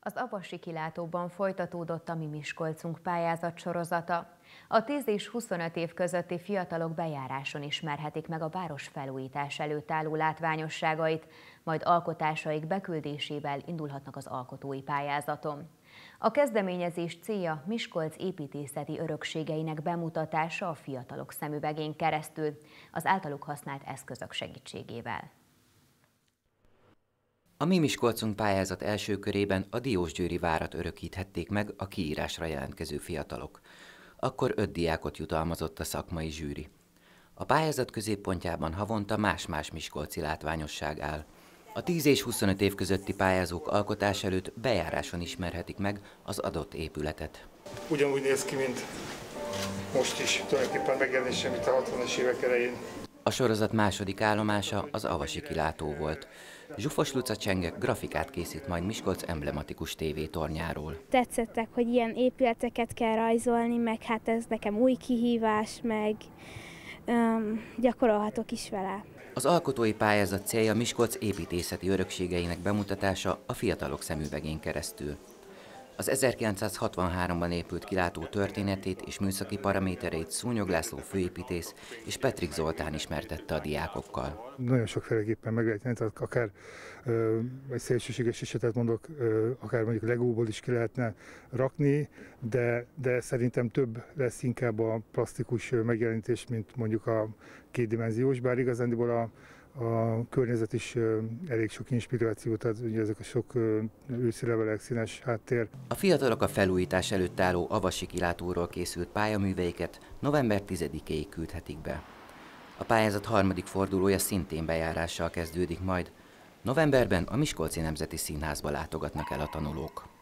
Az Avasi kilátóban folytatódott a Mi Miskolcunk pályázat sorozata. A 10 és 25 év közötti fiatalok bejáráson ismerhetik meg a város felújítás előtt álló látványosságait, majd alkotásaik beküldésével indulhatnak az alkotói pályázaton. A kezdeményezés célja Miskolc építészeti örökségeinek bemutatása a fiatalok szemüvegén keresztül, az általuk használt eszközök segítségével. A Mi Miskolcunk pályázat első körében a Diósgyőri várat örökíthették meg a kiírásra jelentkező fiatalok. Akkor 5 diákot jutalmazott a szakmai zsűri. A pályázat középpontjában havonta más-más miskolci látványosság áll. A 10 és 25 év közötti pályázók alkotás előtt bejáráson ismerhetik meg az adott épületet. Ugyanúgy néz ki, mint most is, tulajdonképpen megjelenése, mint a 60-as évek elején. A sorozat második állomása az Avasi kilátó volt. Zsufos Luca Csenge grafikát készít majd Miskolc emblematikus tévétornyáról. Tetszettek, hogy ilyen épületeket kell rajzolni, meg hát ez nekem új kihívás, meg gyakorolhatok is vele. Az alkotói pályázat célja Miskolc építészeti örökségeinek bemutatása a fiatalok szemüvegén keresztül. Az 1963-ban épült kilátó történetét és műszaki paramétereit Szúnyog László főépítész és Petrik Zoltán ismertette a diákokkal. Nagyon sokféleképpen meg lehet tenni, akár egy szélsőséges esetet mondok, akár mondjuk legóból is ki lehetne rakni, de szerintem több lesz inkább a plastikus megjelenítés, mint mondjuk a kétdimenziós, bár igazándiból a környezet is elég sok inspirációt ad, ugye ezek a sok őszi levelek, színes háttér. A fiatalok a felújítás előtt álló Avasi kilátóról készült pályaműveiket november 10-éig küldhetik be. A pályázat harmadik fordulója szintén bejárással kezdődik majd. Novemberben a Miskolci Nemzeti Színházba látogatnak el a tanulók.